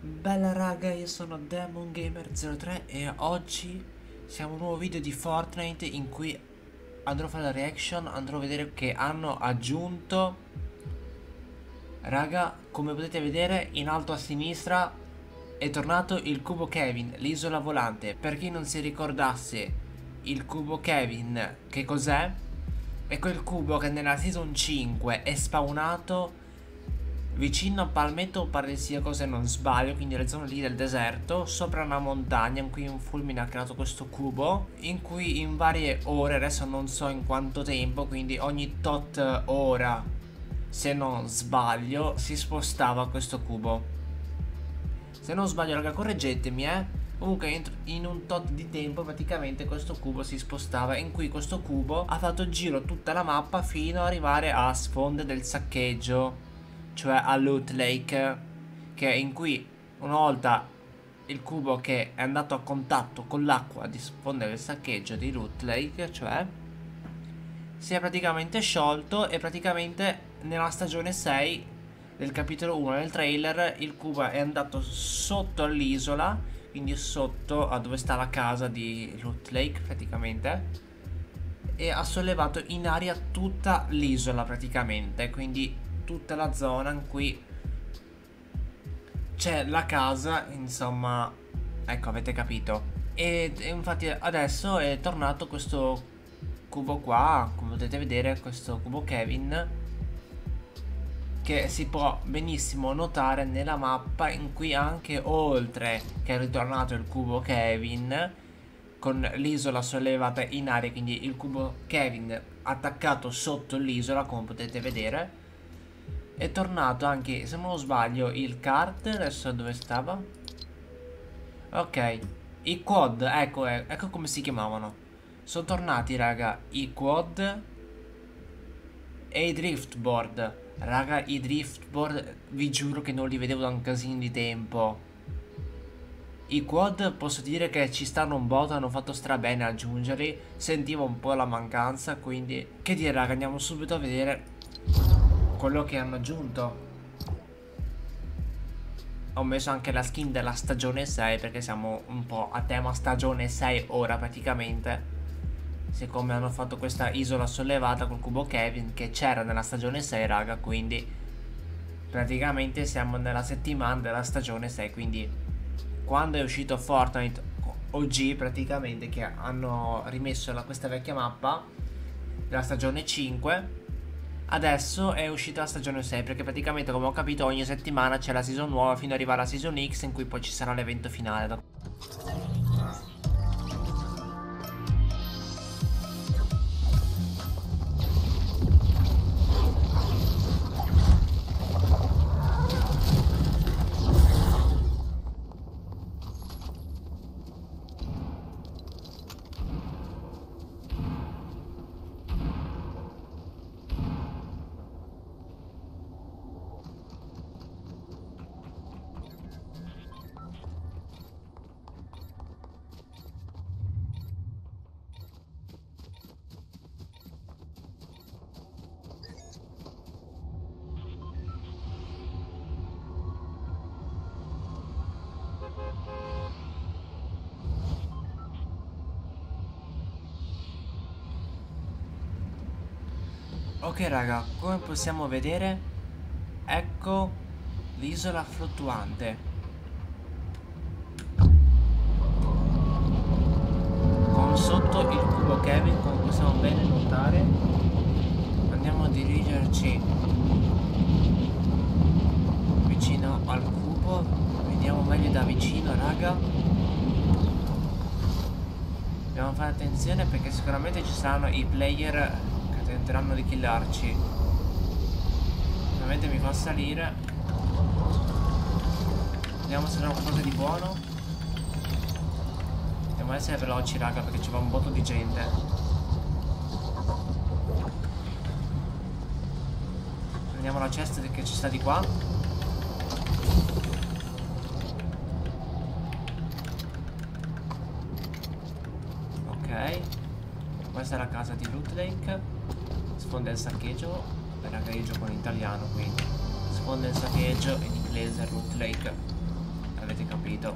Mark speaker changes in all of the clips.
Speaker 1: Bella raga, io sono DemonGamer03 e oggi siamo a un nuovo video di Fortnite in cui andrò a fare la reaction, andrò a vedere che hanno aggiunto. Raga, come potete vedere in alto a sinistra è tornato il cubo Kevin, l'isola volante. Per chi non si ricordasse il cubo Kevin che cos'è? È quel cubo che nella season 5 è spawnato vicino a Palmetto Paradisiaco se non sbaglio, quindi le zone lì del deserto, sopra una montagna in cui un fulmine ha creato questo cubo, in cui in varie ore, adesso non so in quanto tempo, quindi ogni tot ora, se non sbaglio, si spostava questo cubo. Se non sbaglio raga, correggetemi Comunque in un tot di tempo praticamente questo cubo si spostava, in cui questo cubo ha fatto il giro tutta la mappa fino ad arrivare a sponde del saccheggio, cioè a Loot Lake, che in cui una volta il cubo che è andato a contatto con l'acqua di sponde del saccheggio di Loot Lake, cioè si è praticamente sciolto, e praticamente nella stagione 6 del capitolo 1 del trailer il cubo è andato sotto all'isola, quindi sotto a dove sta la casa di Loot Lake praticamente, e ha sollevato in aria tutta l'isola praticamente, quindi tutta la zona in cui c'è la casa, insomma, ecco, avete capito. E infatti adesso è tornato questo cubo qua, come potete vedere, questo cubo Kevin, che si può benissimo notare nella mappa, in cui anche oltre che è ritornato il cubo Kevin con l'isola sollevata in aria, quindi il cubo Kevin attaccato sotto l'isola, come potete vedere, è tornato anche, se non lo sbaglio, il kart. Adesso dove stava? Ok, i quad, ecco, ecco come si chiamavano. Sono tornati raga i quad e i driftboard. Raga, i driftboard vi giuro che non li vedevo da un casino di tempo. I quad posso dire che ci stanno un botto, hanno fatto strabene a aggiungerli. Sentivo un po' la mancanza, quindi che dire raga, andiamo subito a vedere quello che hanno aggiunto. Ho messo anche la skin della stagione 6 perché siamo un po' a tema stagione 6 ora praticamente, siccome hanno fatto questa isola sollevata col cubo Kevin che c'era nella stagione 6 raga, quindi praticamente siamo nella settimana della stagione 6, quindi quando è uscito Fortnite OG praticamente, che hanno rimesso questa vecchia mappa della stagione 5, adesso è uscita la stagione 6, perché praticamente, come ho capito, ogni settimana c'è la season nuova fino ad arrivare alla season X, in cui poi ci sarà l'evento finale. Ok raga, come possiamo vedere, ecco l'isola fluttuante con sotto il cubo Kevin, come possiamo bene notare. Andiamo a dirigerci vicino al cubo, vediamo meglio da vicino raga. Dobbiamo fare attenzione perché sicuramente ci saranno i player che tenteranno di killarci. Ovviamente mi fa salire. Vediamo se troviamo qualcosa di buono. Dobbiamo essere veloci raga, perché ci va un botto di gente. Prendiamo la cesta che ci sta di qua. Ok, questa è la casa di Loot Lake. Sfonda il saccheggio. Raga, io gioco in italiano, quindi sfonda il saccheggio, in inglese Loot Lake. avete capito.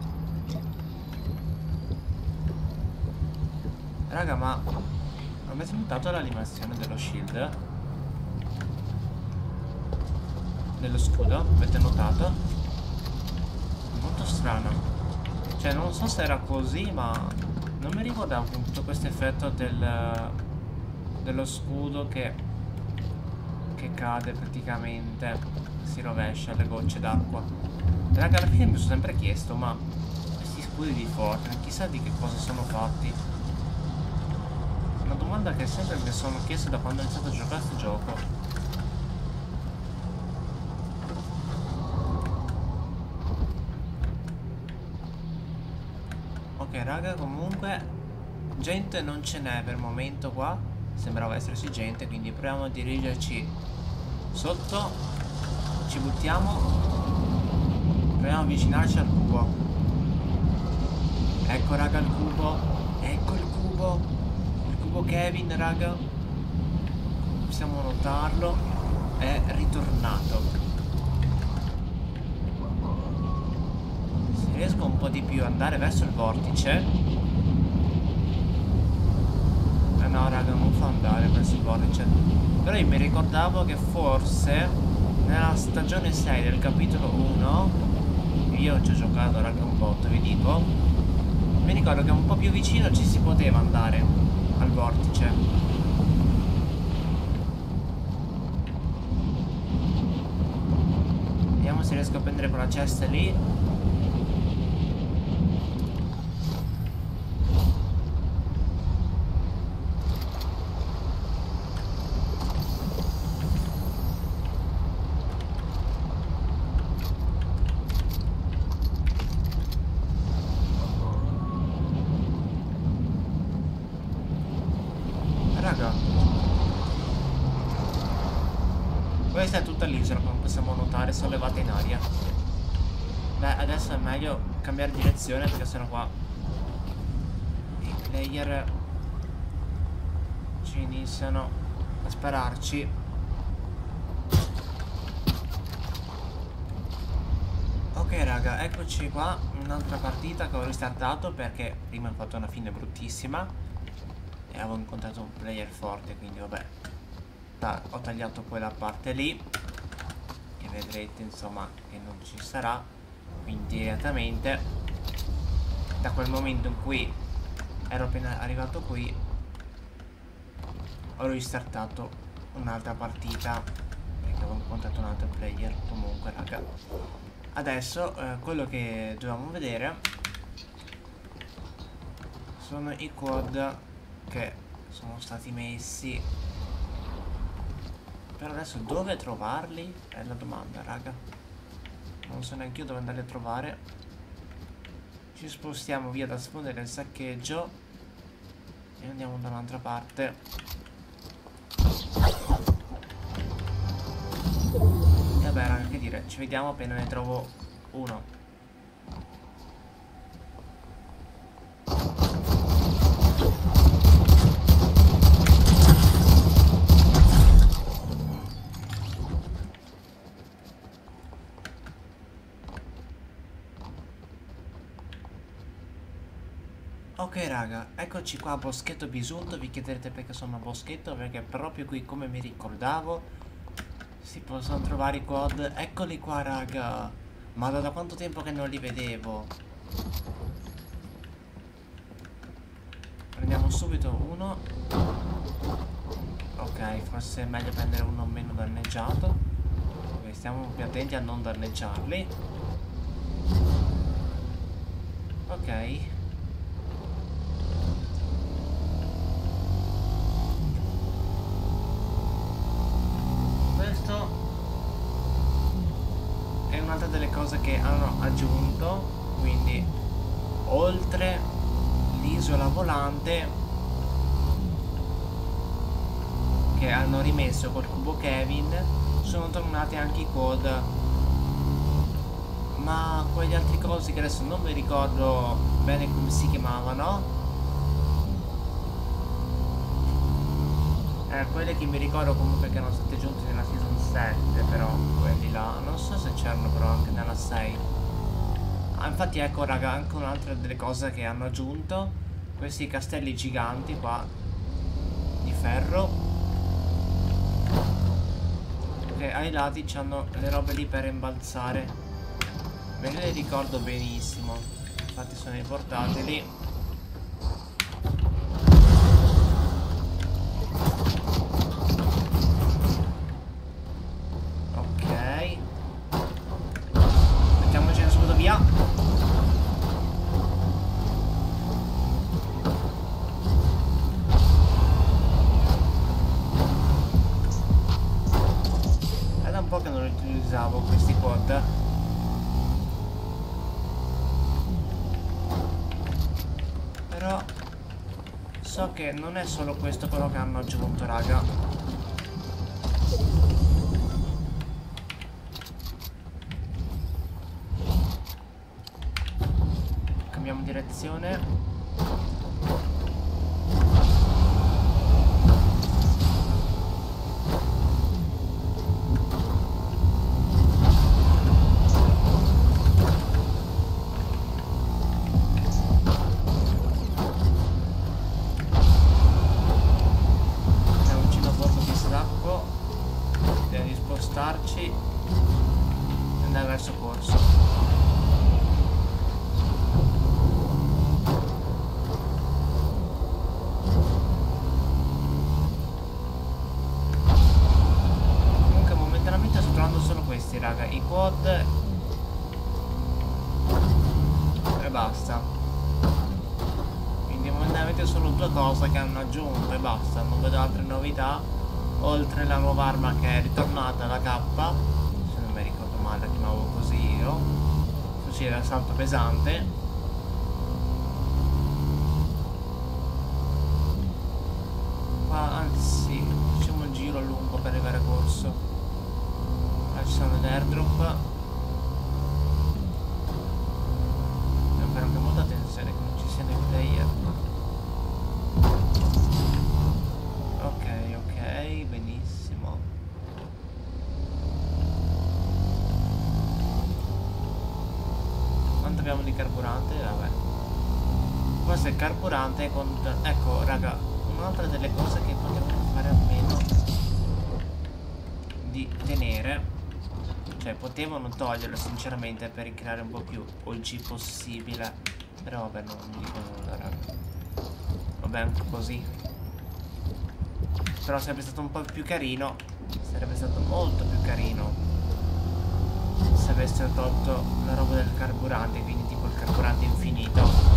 Speaker 1: Raga, ma avete notato l'animazione dello shield? Dello scudo? Avete notato? Molto strano. Cioè, non so se era così, ma non mi ricordavo con tutto questo effetto dello scudo che cade praticamente, si rovescia le gocce d'acqua. Raga, alla fine mi sono sempre chiesto, ma questi scudi di Fortnite chissà di che cosa sono fatti. Una domanda che sempre mi sono chiesto da quando ho iniziato a giocare a questo gioco. Ok raga, comunque gente non ce n'è per il momento qua. Sembrava esserci gente, quindi proviamo a dirigerci sotto. Ci buttiamo. Proviamo a avvicinarci al cubo. Ecco raga il cubo. Ecco il cubo. Il cubo Kevin raga. Possiamo notarlo. È ritornato. Se riesco un po' di più ad andare verso il vortice. No raga, non fa andare verso il vortice. Però io mi ricordavo che forse nella stagione 6 del capitolo 1, io ci ho giocato raga un botto, vi dico, mi ricordo che un po' più vicino ci si poteva andare al vortice. Vediamo se riesco a prendere quella cesta lì. Raga, questa è tutta l'isola, come possiamo notare, sollevata in aria. Beh, adesso è meglio cambiare direzione perché sennò qua i player ci iniziano a spararci. Ok raga, eccoci qua, un'altra partita che ho ristartato perché prima ho fatto una fine bruttissima e avevo incontrato un player forte, quindi vabbè, ho tagliato quella parte lì che vedrete insomma che non ci sarà. Quindi direttamente da quel momento in cui ero appena arrivato qui ho ristartato un'altra partita perché avevo incontrato un altro player. Comunque raga, adesso quello che dovevamo vedere sono i quad che sono stati messi. Però adesso dove trovarli è la domanda raga. Non so neanche io dove andare a trovare. Ci spostiamo via da sfondere il saccheggio e andiamo da un'altra parte. E vabbè raga, che dire, ci vediamo appena ne trovo uno. Ok raga, eccoci qua a Boschetto Bisunto. Vi chiederete perché sono a Boschetto, perché proprio qui, come mi ricordavo, si possono trovare i quad. Eccoli qua raga. Ma da quanto tempo che non li vedevo. Prendiamo subito uno. Ok, forse è meglio prendere uno meno danneggiato. Ok, stiamo più attenti a non danneggiarli. Ok. È un'altra delle cose che hanno aggiunto, quindi oltre l'isola volante che hanno rimesso col cubo Kevin, sono tornati anche i quad, ma quegli altri cosi che adesso non mi ricordo bene come si chiamavano. Quelle che mi ricordo comunque che erano state aggiunte nella season 7, però quelli là non so se c'erano però anche nella 6. infatti ecco raga, anche un'altra delle cose che hanno aggiunto, questi castelli giganti qua di ferro, che ai lati c'hanno le robe lì per imbalzare. Me ne ricordo benissimo, infatti sono i portatili. Ok, mettiamocene subito via. È da un po' che non li utilizzavo questi quad. Però so che non è solo questo quello che hanno aggiunto, raga. Cambiamo direzione. Spostarci e andare verso corso. Comunque momentaneamente sto trovando solo questi raga, i quad e basta. Quindi momentaneamente solo due cose che hanno aggiunto e basta, non vedo altre novità. Oltre la nuova arma che è ritornata, la K, se non mi ricordo male la chiamavo così io, fucile d'assalto pesante. Qua anzi facciamo un giro lungo per arrivare a corso. Qua ci sono le airdrop. Devo fare anche molta attenzione che non ci siano i player. Benissimo. Quanto abbiamo di carburante? Vabbè. Questo è il carburante con... Ecco raga, un'altra delle cose che potevamo fare a meno di tenere, cioè potevano toglierlo sinceramente per ricreare un po' più OG possibile, però vabbè non dico nulla raga. Vabbè anche così. Però sarebbe stato un po' più carino, sarebbe stato molto più carino se avessero tolto la roba del carburante, quindi tipo il carburante infinito.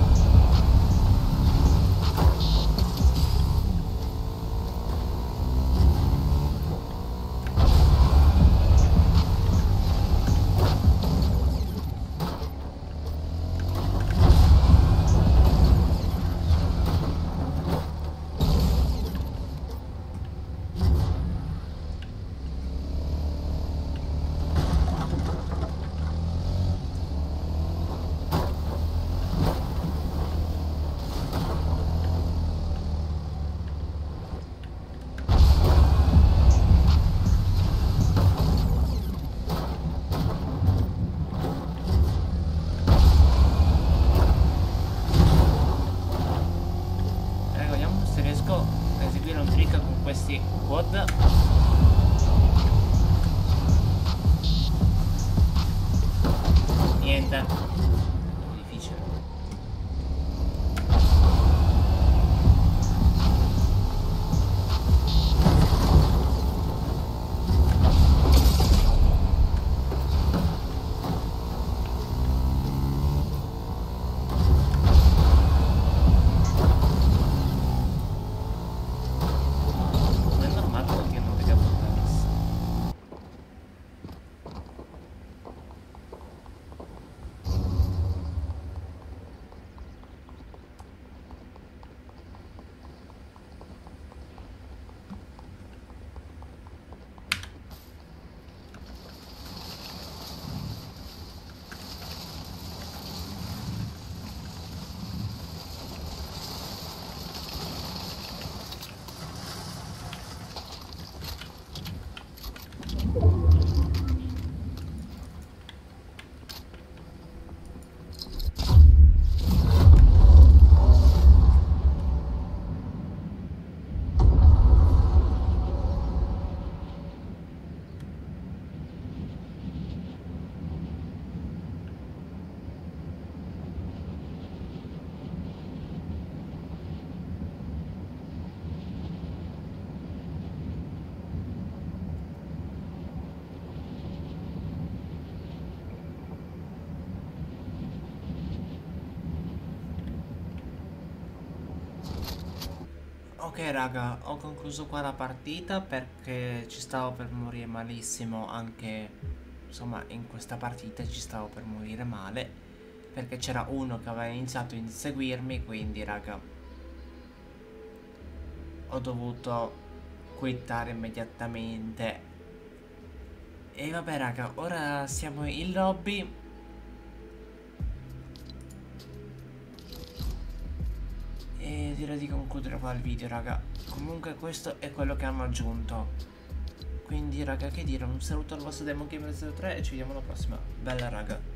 Speaker 1: Questi quad niente, è difficile. Ok raga, ho concluso qua la partita perché ci stavo per morire malissimo anche, insomma, in questa partita ci stavo per morire male perché c'era uno che aveva iniziato a inseguirmi, quindi raga ho dovuto quittare immediatamente. E vabbè raga, ora siamo in lobby e direi di concludere qua il video raga. Comunque questo è quello che hanno aggiunto. Quindi raga, che dire, un saluto al vostro Demon Gamer 03 e ci vediamo alla prossima. Bella raga.